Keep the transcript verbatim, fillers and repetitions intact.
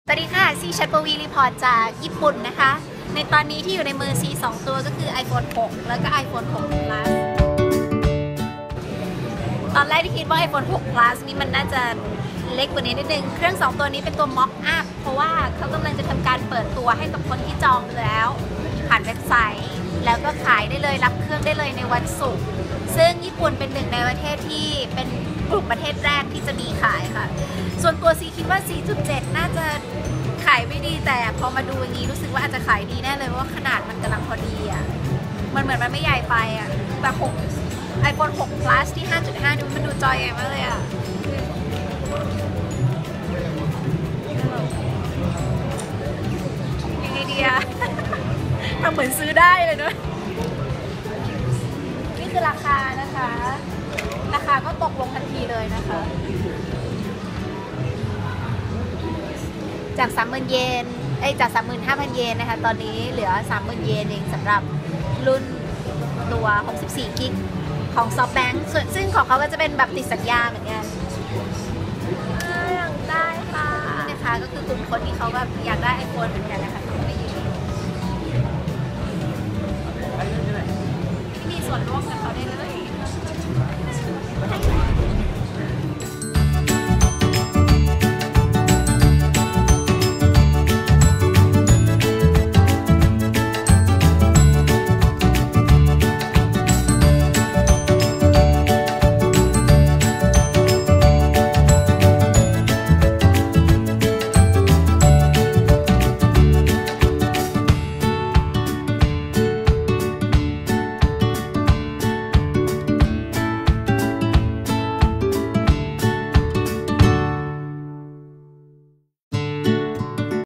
สวัสดีค่ะซีชัดปวีรีพอร์ตจากญี่ปุ่นนะคะในตอนนี้ที่อยู่ในมือซีสองตัวก็คือ ไอโฟนหก แล้วก็ ไอโฟนหก Plus ตอนแรกที่คิดว่า ไอโฟนหก Plus นี่มันน่าจะเล็กกว่านี้นิดนึงเครื่องสองตัวนี้เป็นตัว Mock Up เพราะว่าเขากำลังจะทำการเปิดตัวให้กับคนที่จองแล้วผ่านเว็บไซต์แล้วก็ขายได้เลยรับเครื่องได้เลยในวันศุกร์ซึ่งญี่ปุ่นเป็นหนึ่งในประเทศที่เป็นกลุ่มประเทศแรกที่จะมีขายค่ะส่วนตัวซีคิดว่า สี่จุดเจ็ด น่าจะขายไม่ดีแต่พอมาดูอย่างนี้รู้สึกว่าอาจจะขายดีแน่เลยเพราะว่าขนาดมันกำลังพอดีอ่ะมันเหมือนมันไม่ใหญ่ไปอ่ะแต่หก ไอโฟนหก Plus ที่ ห้าจุดห้า ดูมันดูจอยใหญ่มากเลยอ่ะยังไงดีอ่ะทำเหมือนซื้อได้เลยเนอะนี่คือราคานะคะราคาก็ตกลงทันทีเลยนะคะจาก สามหมื่น เยนไอ้จาก สามหมื่นห้าพัน เยนนะคะตอนนี้เหลือ สามหมื่น เยนเองสำหรับรุ่นตัว หกสิบสี่ กิกของ SoftBank ส่วนซึ่งของเขาก็จะเป็นแบบติดสัญญาเหมือนกันอยากได้ค่ะนี่นะคะก็คือกลุ่มคนที่เขาแบบอยากได้ iPhone เหมือนกันนะคะไม่ยืนที่มีส่วนร่วมกับเขาได้เลย